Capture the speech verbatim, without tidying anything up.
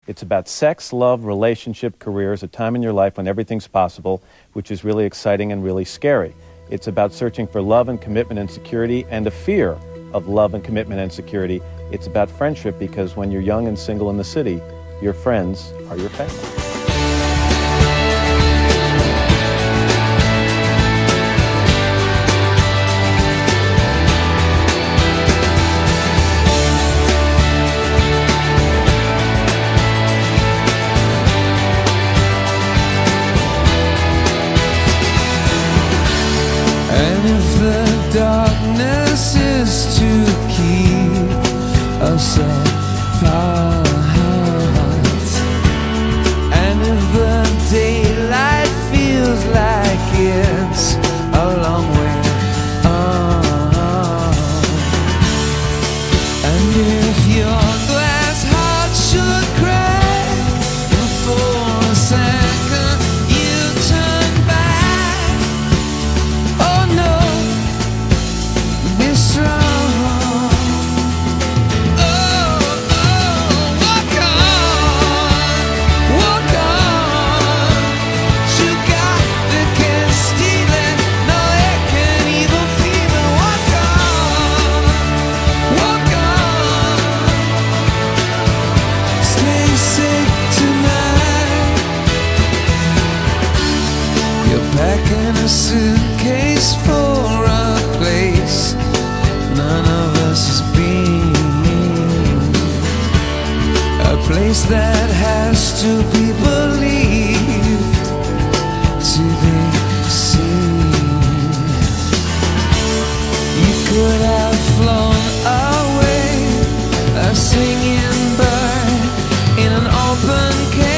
It's about sex, love, relationship, careers, a time in your life when everything's possible, which is really exciting and really scary. It's about searching for love and commitment and security and a fear of love and commitment and security. It's about friendship because when you're young and single in the city, your friends are your family. And if the darkness is to keep us apart, and if the daylight feels like it's a long way on, and if your glass heart should crack for a second, you turn back. Oh no, be strong. Packing a suitcase for a place none of us has been, a place that has to be believed to be seen. You could have flown away, a singing bird in an open cage.